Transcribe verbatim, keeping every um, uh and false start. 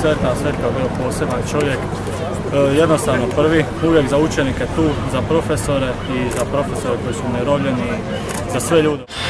sretan, Svetka je bio poseban čovjek. Jednostavno prvi, uvijek za učenike tu, za profesore i za profesore koji su umirovljeni, za sve ljude.